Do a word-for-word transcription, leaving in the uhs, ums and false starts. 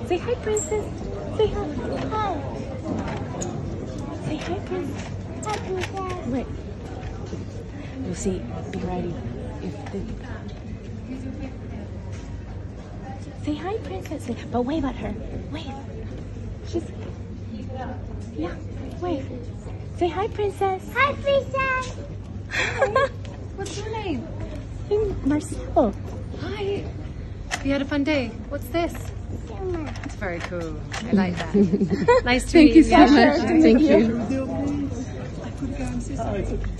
Say hi, princess. Say hi. Hi. Say hi, princess. Hi, princess. Wait. Lucy, be ready. If the... Say hi, princess. But wave at her. Wave. She's... Yeah, wave. Say hi, princess. Hi, princess. Hi. What's your name? I'm Marcelo. Hi. You had a fun day. What's this? Summer. It's very cool. I like that. Nice to meet Thank you so you. much. Thank you. I could go and see something.